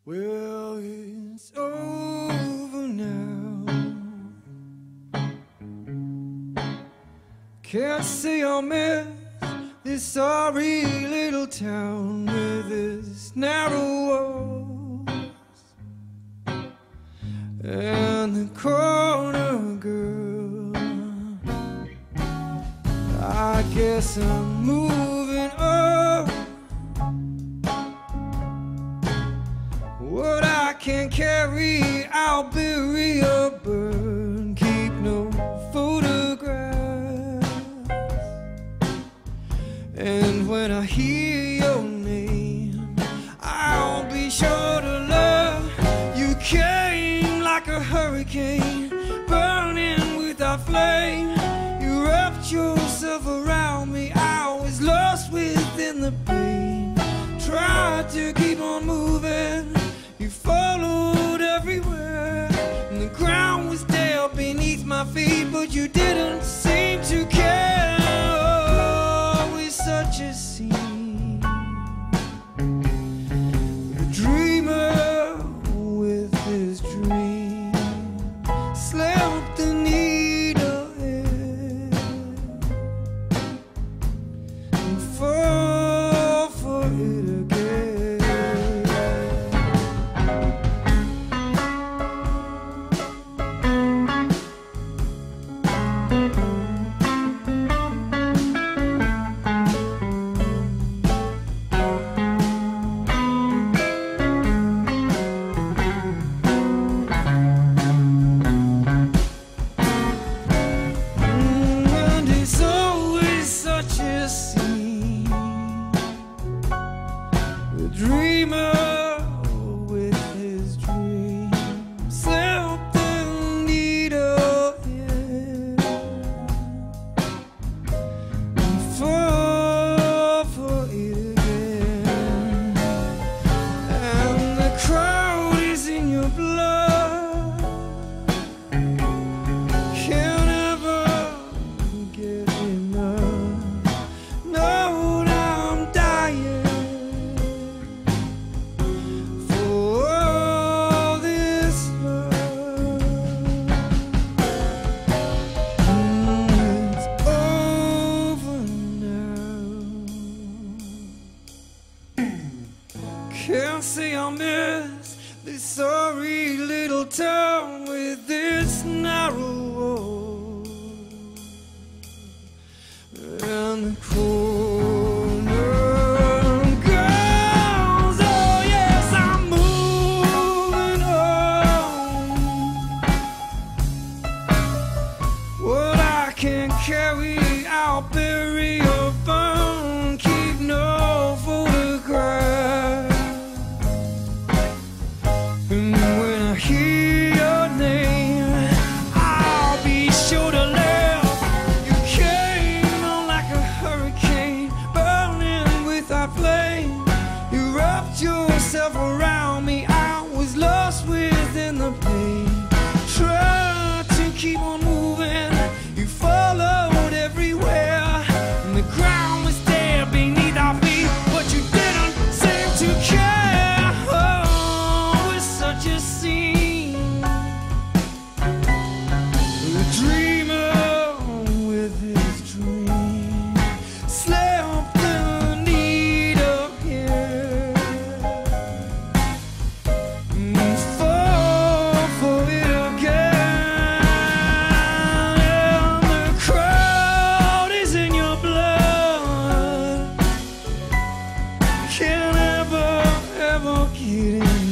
Well, it's over now. Can't say I'll miss this sorry little town with its narrow walls and the corner girl. I guess I'm moving on. What I can't carry, I'll bury or burn. Keep no photographs. And when I hear your name, I'll be sure to love. You came like a hurricane, burning without flame. You wrapped yourself around me, I was lost within the pain. Tried to keep on moving, you followed everywhere, and the ground was there beneath my feet, but you didn't seem to care. Oh, it's such a scene. The dreamer with his dream slept the needle in and fall for it again. And it's always such a scene. The dreamer with his dream slept the needle in and fall for it again. And the crowd is in your blood. Can't ever get enough. No, now I'm dying for all this love. It's over now. Can't say I'll miss this sorry little town with its narrow walls and the corner girls. Oh yes, I'm moving on. What I can carry, I'll bury or burn. Keep no photograph. And when I hear your name, I'll be sure to laugh. You came on like a hurricane, burning without flame. You wrapped yourself around me, I was lost within the pain. Tried to keep on moving, you followed everywhere, and the ground was there beneath our feet, but you didn't seem to care. Oh, it's such a scene. The dreamer with his dream slept the needle here and fall for it again. And the crowd is in your blood. Can't ever get enough.